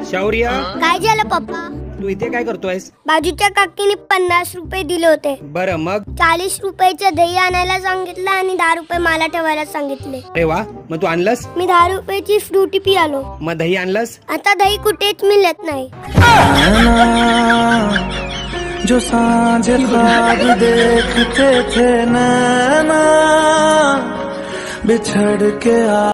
शौर्य, काय झालं पप्पा? तू इथे काय करतोयस? बाजूच्या काकीने 50 रुपये दिले होते. बरं, मग? 40 रुपयाचं दही आणायला सांगितलं आणि 10 रुपये मला ठेवायला सांगितले. अरे वा, मग तू आणलंस? मी 10 रुपयाची फ्रुटी पियालो. मग दही आणलंस? आता दही कुठेच मिळत नाही. जो सांझ ख्वाब देखते थे नैना बिछड़ के